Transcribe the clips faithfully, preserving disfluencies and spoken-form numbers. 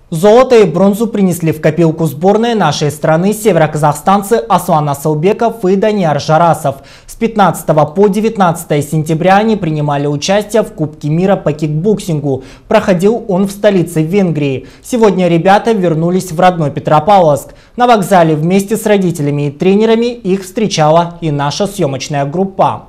Золото и бронзу принесли в копилку сборной нашей страны североказахстанцы Аслан Асылбеков и Данияр Жарасов. С пятнадцатого по девятнадцатое сентября они принимали участие в Кубке мира по кикбоксингу. Проходил он в столице Венгрии. Сегодня ребята вернулись в родной Петропавловск. На вокзале вместе с родителями и тренерами их встречала и наша съемочная группа.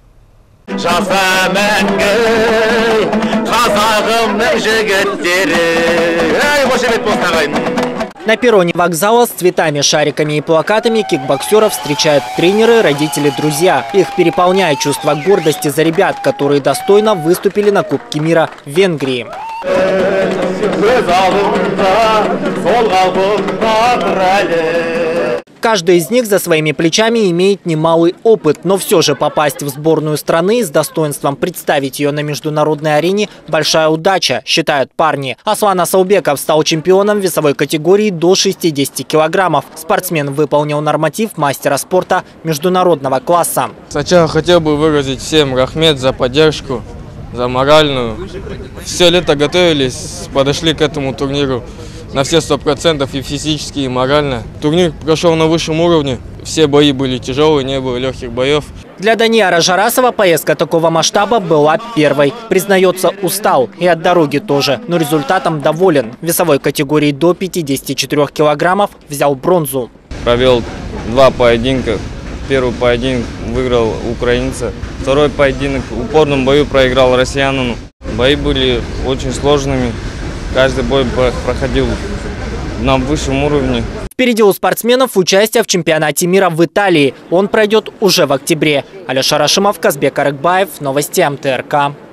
На перроне вокзала с цветами, шариками и плакатами кикбоксеров встречают тренеры, родители, друзья. Их переполняет чувство гордости за ребят, которые достойно выступили на Кубке мира в Венгрии. Каждый из них за своими плечами имеет немалый опыт, но все же попасть в сборную страны и с достоинством представить ее на международной арене – большая удача, считают парни. Аслан Асылбеков стал чемпионом весовой категории до шестидесяти килограммов. Спортсмен выполнил норматив мастера спорта международного класса. Сначала хотел бы выразить всем рахмет за поддержку, за моральную. Все лето готовились, подошли к этому турниру на все сто процентов и физически, и морально. Турнир прошел на высшем уровне. Все бои были тяжелые, не было легких боев. Для Данияра Жарасова поездка такого масштаба была первой. Признается, устал и от дороги тоже, но результатом доволен. В весовой категории до пятидесяти четырёх килограммов взял бронзу. Провел два поединка. Первый поединок выиграл украинца. Второй поединок в упорном бою проиграл россиянину. Бои были очень сложными. Каждый бой проходил на высшем уровне. Впереди у спортсменов участие в чемпионате мира в Италии. Он пройдет уже в октябре. Алишер Ашимов, Казбек Арыкбаев, новости эм тэ эр ка.